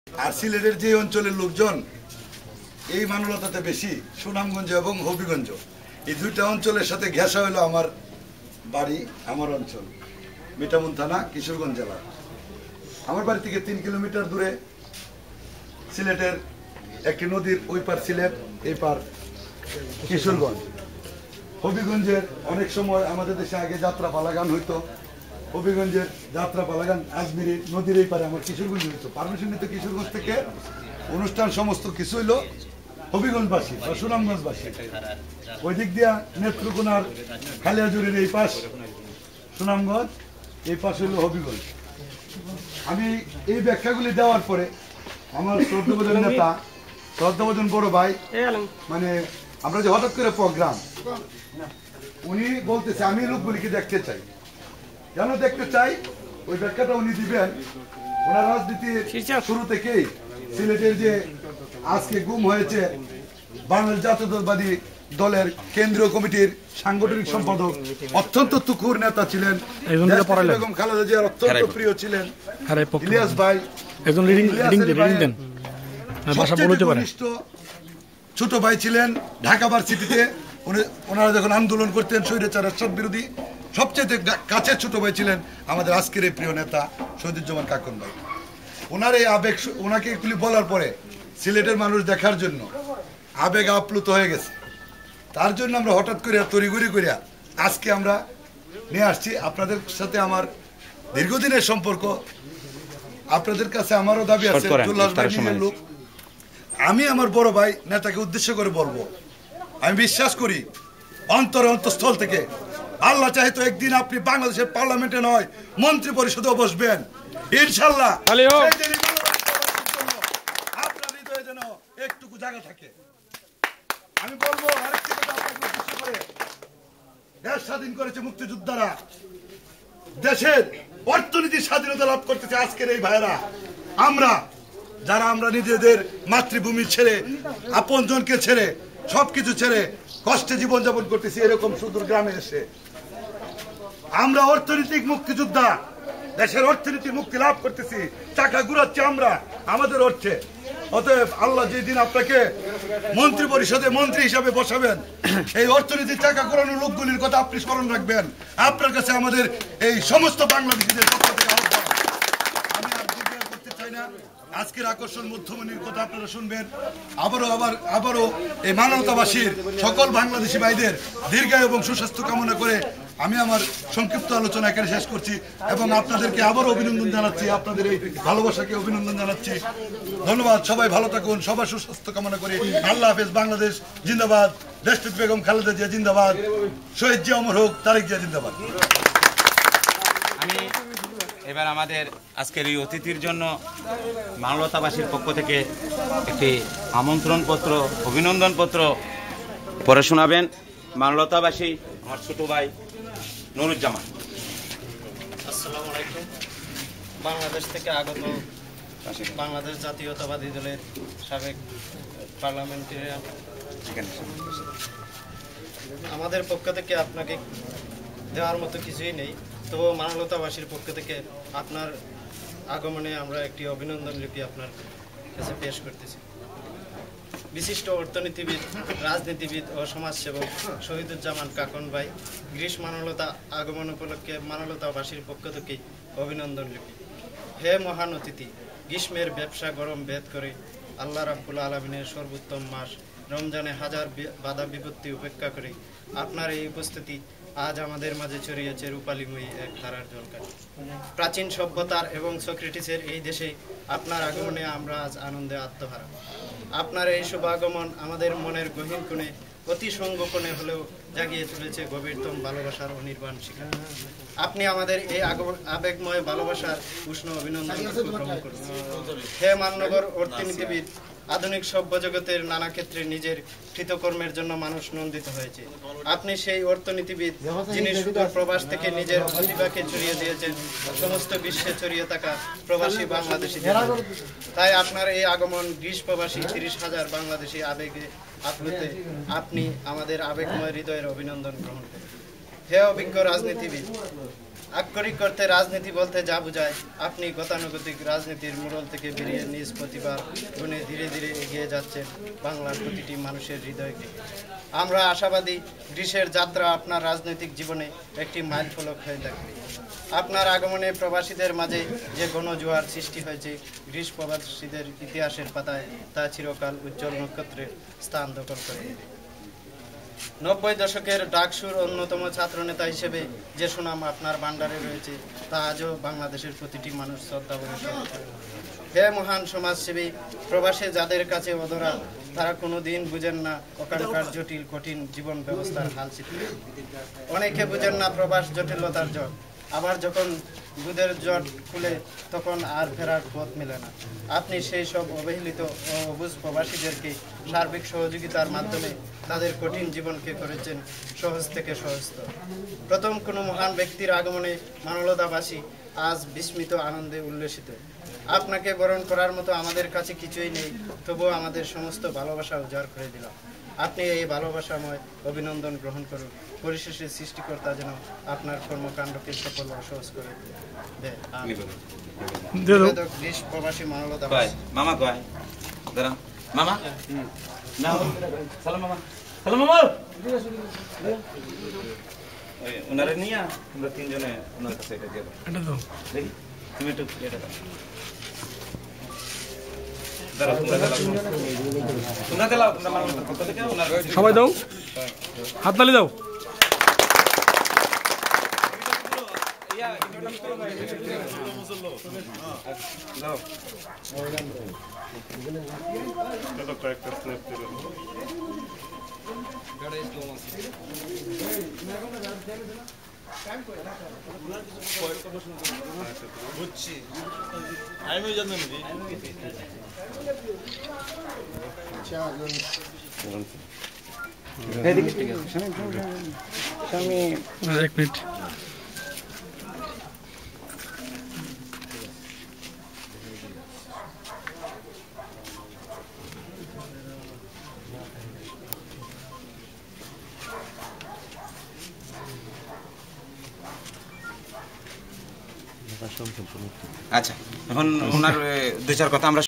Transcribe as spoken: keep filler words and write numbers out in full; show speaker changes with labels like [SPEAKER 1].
[SPEAKER 1] আর সিলেটের যে অঞ্চলের লোকজন এই মানবতাতে বেশি, সুনামগঞ্জ এবং হবিগঞ্জ, এই দুইটা অঞ্চলের সাথে ঘেঁষা হলো আমার বাড়ি, আমার অঞ্চল মিঠামুন থানা, কিশোরগঞ্জ জেলা। আমার বাড়ি থেকে তিন কিলোমিটার দূরে সিলেটের একটি নদীর ওই পার সিলেট, এই পার কিশোরগঞ্জ। হবিগঞ্জের অনেক সময় আমাদের দেশে আগে যাত্রা পালা গান হইতো, হবিগঞ্জের যাত্রা পালা গান আজমিরি নদীর এই পারে আমার কিশোরগঞ্জ হইতো। পারমিশন নিত কিশোরগঞ্জ থেকে, অনুষ্ঠান সমস্ত কিছু হইলো হবিগঞ্জবাসী বা সুনামগঞ্জবাসী। ওই দিক দিয়া নেত্রকোনার খালিয়াজুরির এই পাশ সুনামগঞ্জ, এই পাশ হইল হবিগঞ্জ। আমি এই ব্যাখ্যাগুলি দেওয়ার পরে আমার শ্রদ্ধাভাজন নেতা, শ্রদ্ধাভাজন বড় ভাই, মানে আমরা যে হঠাৎ করে প্রোগ্রাম, উনি বলতেছে আমি লোকগুলিকে দেখতে চাই। কেন দেখতে চাই ওই ব্যাখ্যাটা উনি দিবেন। ওনার রাজনীতির শুরু থেকেই সিলেটের যে আজকে গুম হয়েছে বাংলাদেশ জাতীয়তাবাদী দলের কেন্দ্রীয় কমিটির সাংগঠনিক সম্পাদক, অত্যন্ত তুখুর নেতা ছিলেন, বেগম খালেদা জিয়ার অত্যন্ত প্রিয় ছিলেন ইলিয়াস ভাই, ছোট ভাই ছিলেন ঢাকা ভার্সিটিতে। ওনারা যখন আন্দোলন করতেন স্বৈরাচার এরশাদ বিরোধী, সবচেয়ে কাছের ছোট ভাই ছিলেন আমাদের আজকের এই প্রিয় নেতা শহীদুজ্জামান কাকন ভাই। ওনার এই আবেগ, ওনাকে এগুলি বলার পরে সিলেটের মানুষ দেখার জন্য আবেগ আপ্লুত হয়ে গেছে। তার জন্য আমরা হঠাৎ করে তড়িঘড়ি করিয়া আজকে আমরা নিয়ে আসছি। আপনাদের সাথে আমার দীর্ঘদিনের সম্পর্ক, আপনাদের কাছে আমারও দাবি আছে, লোক আমি আমার বড় ভাই নেতাকে উদ্দেশ্য করে বলবো, আমি বিশ্বাস করি অন্তরে অন্তঃস্থল থেকে, আল্লাহ চাহে তো একদিন আপনি বাংলাদেশের পার্লামেন্টে নয় মন্ত্রী পরিষদেও বসবেন ইনশাল্লাহ। আপনার হৃদয়ে যেন একটুকু জায়গা থাকে। আমি বলবো আরেকটি কথা আপনাকে উদ্দেশ্য করে, দেশ স্বাধীন করেছে মুক্তিযোদ্ধারা, দেশের অর্থনীতির স্বাধীনতা লাভ করতেছে আজকের এই ভাইয়েরা। আমরা যারা আমরা নিজেদের মাতৃভূমি ছেড়ে, আপনজনকে ছেড়ে, সবকিছু ছেড়ে কষ্টে জীবনযাপন করতেছি এরকম সুদূর গ্রামে এসে, আমরা অর্থনৈতিক মুক্তিযোদ্ধা, দেশের অর্থনীতি মুক্তি লাভ করতেছি, টাকা ঘুরাচ্ছি আমরা আমাদের অর্থে। অতএব আল্লাহ যেদিন আপনাকে মন্ত্রী পরিষদে মন্ত্রী হিসাবে বসাবেন, এই অর্থনীতির টাকা ঘোরানোর লোকগুলির কথা আপনি স্মরণ রাখবেন। আপনার কাছে আমাদের এই সমস্ত বাংলাদেশিদের পক্ষ থেকে আহ্বান। আমি আর জিজ্ঞাসা করতে চাই না, আজকের আকর্ষণ মধ্যমণির কথা আপনারা শুনবেন। আবারও আবার আবারও এই মানবতাবাসীর সকল বাংলাদেশি ভাইদের দীর্ঘায়ু এবং সুস্বাস্থ্য কামনা করে আমি আমার সংক্ষিপ্ত আলোচনা এখানে শেষ করছি এবং আপনাদেরকে আবারও অভিনন্দন জানাচ্ছি, আপনাদের এই ভালোবাসাকে অভিনন্দন জানাচ্ছি। ধন্যবাদ। সবাই ভালো থাকুন, সবার সুস্বাস্থ্য কামনা করি। আল্লাহ হাফেজ। বাংলাদেশ জিন্দাবাদ। দেশটির বেগম খালেদা জিয়া জিন্দাবাদ। শহীদ জিয়া অমর হোক। তারেক জিয়া জিন্দাবাদ।
[SPEAKER 2] আমি এবার আমাদের আজকের এই অতিথির জন্য মানবতাবাসীর পক্ষ থেকে একটি আমন্ত্রণ পত্র, অভিনন্দন পত্র পড়ে শোনাবেন মানবতাবাসী আমার ছোট ভাই নুরুজ্জামান।
[SPEAKER 3] আসসালামু আলাইকুম। বাংলাদেশ থেকে আগত বাংলাদেশ জাতীয়তাবাদী দলের সাবেক পার্লামেন্টারিয়ান, আমাদের পক্ষ থেকে আপনাকে দেওয়ার মতো কিছুই নেই, তবুও মানবতাবাসীর পক্ষ থেকে আপনার আগমনে আমরা একটি অভিনন্দন লিপি আপনার কাছে পেশ করতেছি। বিশিষ্ট অর্থনীতিবিদ, রাজনীতিবিদ ও সমাজসেবক শহীদুজ্জামান কাকন ভাই, গ্রীষ্ম মানবতা আগমন উপলক্ষে মানবতাবাসীর পক্ষ থেকে অভিনন্দন লিপি। হে মহান অতিথি, গ্রীষ্মের ব্যবসা গরম ভেদ করে আল্লাহ রাব্বুল আলামিনের সর্বোত্তম মাস রমজানে হাজার বাধা বিপত্তি উপেক্ষা করে আপনার এই উপস্থিতি আজ আমাদের মাঝে ছড়িয়েছে রূপালীময়ী এক ধারার ঝলকানি। প্রাচীন সভ্যতার এবং সক্রেটিসের এই দেশে আপনার আগমনে আমরা আজ আনন্দে আত্মহারা। আপনার এই শুভ আগমন আমাদের মনের গহীন কোণে, অতি সংগোপনে হলেও জাগিয়ে তুলেছে গভীরতম ভালোবাসার অনির্বাণ শিখা। আপনি আমাদের এই আবেগময় ভালোবাসার উষ্ণ অভিনন্দন গ্রহণ করুন। হে মাননগর অর্থনীতিবিদ, আধুনিক সভ্য জগতের নানা ক্ষেত্রে নিজের কৃতকর্মের জন্য মানুষ নন্দিত হয়েছে। আপনি সেই অর্থনীতিবিদ যিনি শুধু প্রবাস থেকে নিজের প্রতিভাকে ছড়িয়ে দিয়েছেন সমস্ত বিশ্বে ছড়িয়ে থাকা প্রবাসী বাংলাদেশি। তাই আপনার এই আগমন গ্রীষ্ম প্রবাসী তিরিশ হাজার বাংলাদেশি আবেগে আপ্লুত, আপনি আমাদের আবেগময় হৃদয়ের অভিনন্দন গ্রহণ করুন। হে অভিজ্ঞ রাজনীতিবিদ, আক্ষরিক অর্থে রাজনীতি বলতে যা বোঝায়, আপনি গতানুগতিক রাজনীতির মোড়ল থেকে বেরিয়ে নিজ প্রতিভার গুণে ধীরে ধীরে এগিয়ে যাচ্ছেন বাংলার প্রতিটি মানুষের হৃদয় থেকে। আমরা আশাবাদী গ্রীষ্মের যাত্রা আপনার রাজনৈতিক জীবনে একটি মাইল ফলক হয়ে থাকবে। আপনার আগমনে প্রবাসীদের মাঝে যে গণজোয়ার সৃষ্টি হয়েছে, গ্রীষ্ম প্রবাসীদের ইতিহাসের পাতায় তা চিরকাল উজ্জ্বল নক্ষত্রের স্থান দখল করে নেবে। নব্বই দশকের ডাকসুর অন্যতম ছাত্রনেতা হিসেবে যে সুনাম আপনার ভান্ডারে রয়েছে, তা আজও বাংলাদেশের প্রতিটি মানুষ শ্রদ্ধা করে। হে মহান সমাজসেবী, প্রবাসে যাদের কাছে অধরা, তারা কোনো দিন বুঝেন না ওখানকার জটিল কঠিন জীবন ব্যবস্থার হাল চিত্র। অনেকে বুঝেন না প্রবাস জটিলতার জট, আবার যখন দুধের জট খুলে তখন আর ফেরার পথ মেলে না। আপনি সেই সব অবহেলিত ও অবুঝ প্রবাসীদেরকে সার্বিক সহযোগিতার মাধ্যমে তাদের কঠিন জীবনকে করেছেন সহজ থেকে সহজতর। প্রথম কোনো মহান ব্যক্তির আগমনে মানলতাবাসী আজ বিস্মিত আনন্দে উল্লসিত। আপনাকে বরণ করার মতো আমাদের কাছে কিছুই নেই, তবুও আমাদের সমস্ত ভালোবাসা উজাড় করে দিলাম। আপনি এই ভালোবাসাময় অভিনন্দন গ্রহণ করুন। পরিশেষে সৃষ্টিকর্তা যেন আপনার কর্মকাণ্ডকে সফল ও সহজ করে দেয়। নিবেদক গ্রীষ্ম প্রবাসী মানলতাবাসী।
[SPEAKER 2] মামা কয় দাঁড়া মামা না সালাম মামা সালাম মামা ওই ওনারে নিয়ে আমরা তিনজনে ওনার কাছে এটা দিয়ে এটা দাও দেখি তুমি একটু এটা দাও দাঁড়া তোমরা দাও তোমরা দাও তোমরা মামা কত থেকে ওনার
[SPEAKER 4] সবাই দাও হাত তালি দাও
[SPEAKER 2] ইয়া ইন্ট্রোডাকশন করো ভাই দাও
[SPEAKER 5] Cada কয়েকটা স্ন্যাপ দিল বুঝছি আমিও জানি
[SPEAKER 4] এক মিনিট
[SPEAKER 2] আচ্ছা এখন ওনার দুই চার কথা আমরা